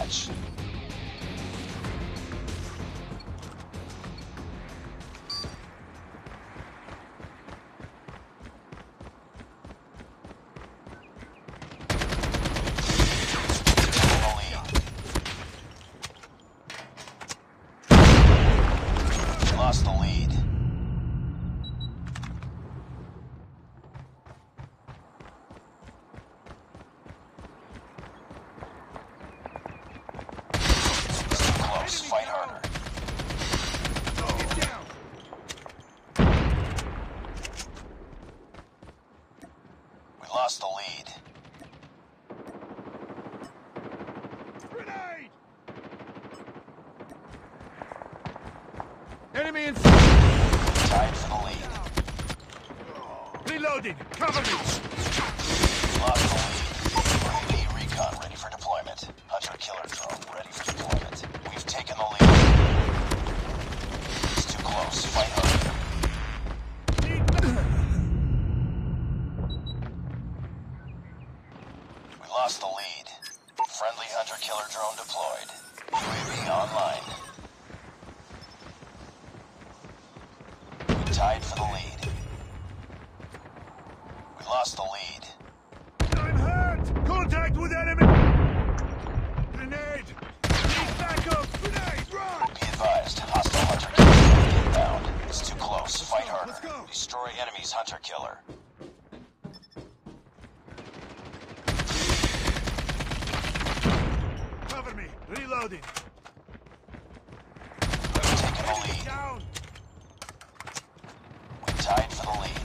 deathmatch. Lost the lead. Close, fight harder. We lost the lead. Grenade! Enemy inside! Tied for the lead. Reloading! Cover me! Lost the lead. UAV recon ready for deployment. Hunter-killer drone ready for deployment. We've taken the lead. It's too close. Fight harder. We lost the lead. Friendly hunter-killer drone deployed. UAV online. We tied for the lead. We lost the lead. I'm hurt! Contact with enemy! Grenade! Need backup! Grenade! Run! Be advised, hostile hunter-killer drone inbound. It's too close. Fight harder. Let's go. Destroy enemy's hunter-killer. Cover me! Reloading! We've taken the lead. Down! We tied for the lead.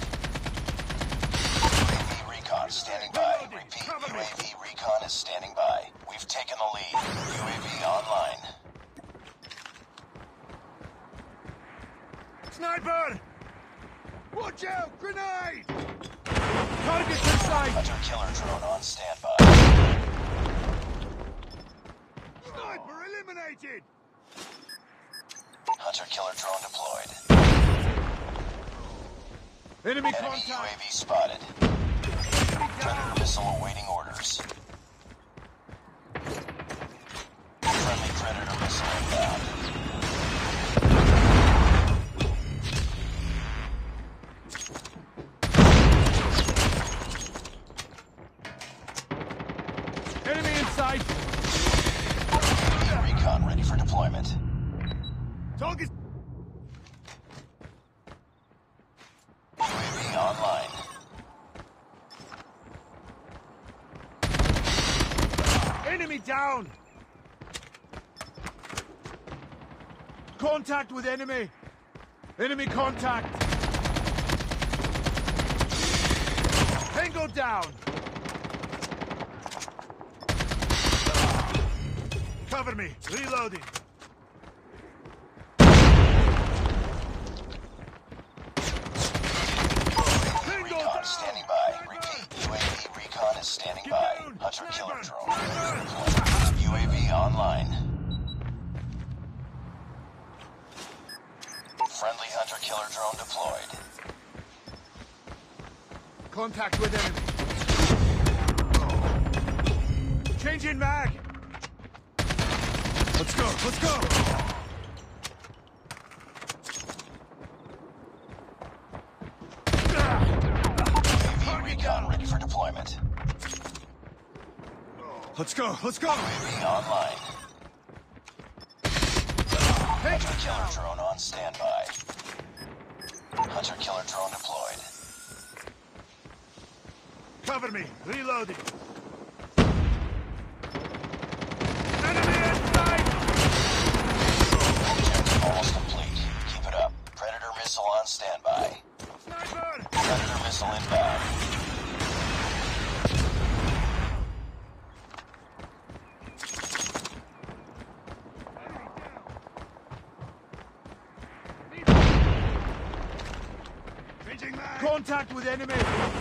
UAV recon standing by. Repeat, UAV recon is standing by. We've taken the lead. UAV online. Sniper! Watch out! Grenade! Target in sight! Hunter-killer drone on standby. Sniper eliminated! Hunter-killer drone deployed. Enemy Enemy contact! UAV spotted. Predator missile awaiting orders. Friendly Predator missile inbound. Enemy in sight! UAV recon ready for deployment. Target! UAV online. Enemy down! Contact with enemy! Enemy contact! Tango down! Cover me! Reloading! Recon standing by. Repeat, UAV recon is standing by. Hunter-killer drone ready for deployment. UAV online. Friendly hunter-killer drone deployed. Contact with enemy. Changing mag. Let's go, let's go. UAV recon ready for deployment. Let's go, let's go. UAV online. Hunter-killer drone on standby. Hunter-killer drone deployed. Cover me. Reloading. Enemy inside. Objective almost complete. Keep it up. Predator missile on standby. Sniper. Predator missile inbound. Changing mag. Contact with enemy.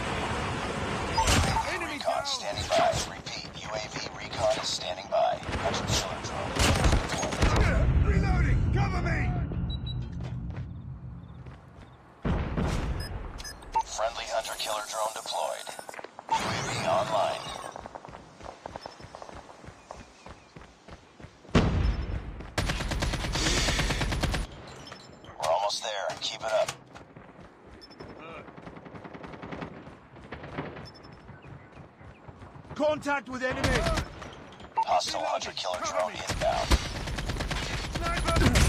UAV recon standing by. Repeat, UAV recon is standing by. Hunter-killer drone ready for deployment. Reloading. Cover me. Friendly hunter-killer drone deployed. UAV online. Keep it up. Contact with enemy! Hostile hunter-killer drone inbound. Sniper!